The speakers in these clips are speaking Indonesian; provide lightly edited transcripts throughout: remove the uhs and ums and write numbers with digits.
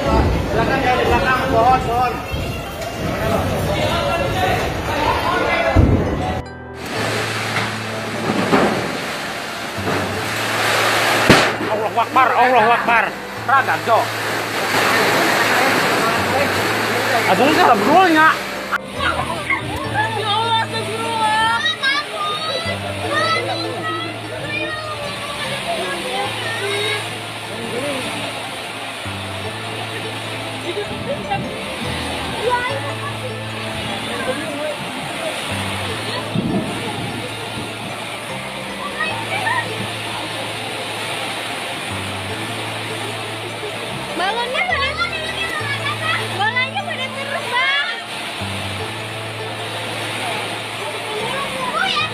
Belakang ya, di belakang pohon. Allahu Akbar, Allahu Akbar. Ragat, Jo. Aduh, salah berulnya. Balonnya pada terbang. Oh ya,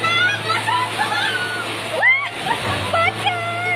wah, pacar.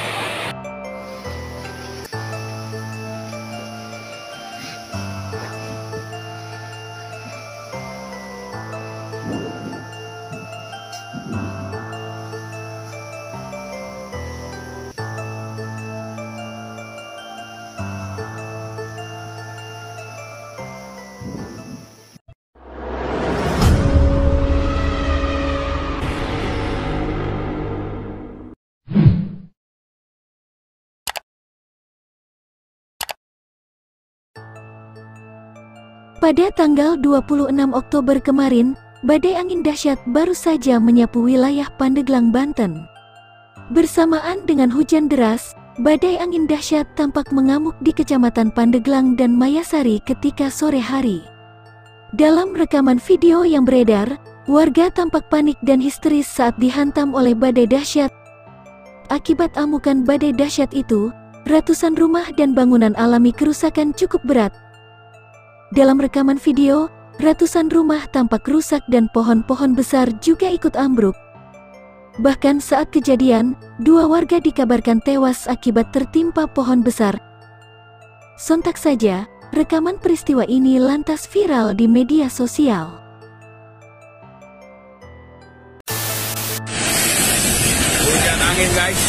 Pada tanggal 26 Oktober kemarin, badai angin dahsyat baru saja menyapu wilayah Pandeglang, Banten. Bersamaan dengan hujan deras, badai angin dahsyat tampak mengamuk di Kecamatan Pandeglang dan Mayasari ketika sore hari. Dalam rekaman video yang beredar, warga tampak panik dan histeris saat dihantam oleh badai dahsyat. Akibat amukan badai dahsyat itu, ratusan rumah dan bangunan alami kerusakan cukup berat. Dalam rekaman video, ratusan rumah tampak rusak dan pohon-pohon besar juga ikut ambruk. Bahkan saat kejadian, 2 warga dikabarkan tewas akibat tertimpa pohon besar. Sontak saja, rekaman peristiwa ini lantas viral di media sosial. Hujan angin, guys.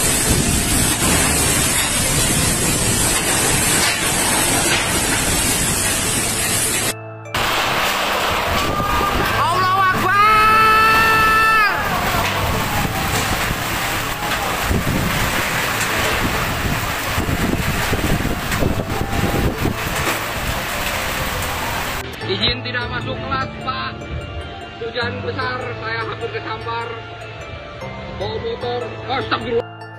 Izin tidak masuk kelas, Pak. Hujan besar, saya hampir kesampar. Bawa motor. Astagfirullah.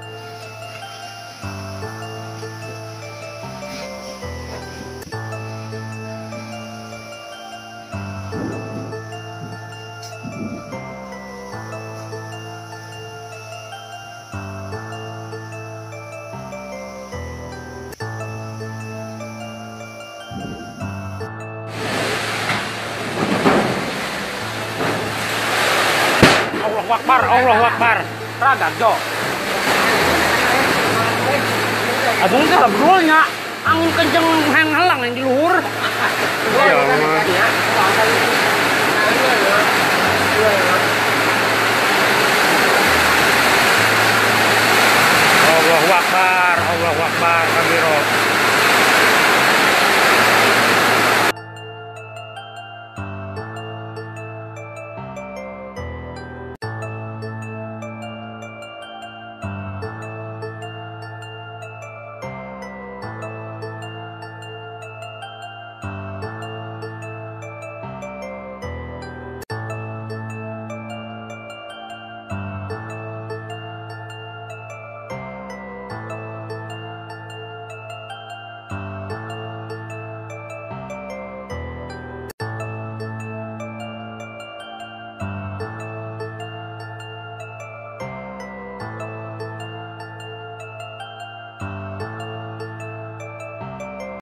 Allahu Akbar, Allahu Akbar. Ragat, Jo. Aduh, salah berulnya. Angin kenceng halang yang di luhur. Allahu Akbar, Allahu Akbar, kabiro.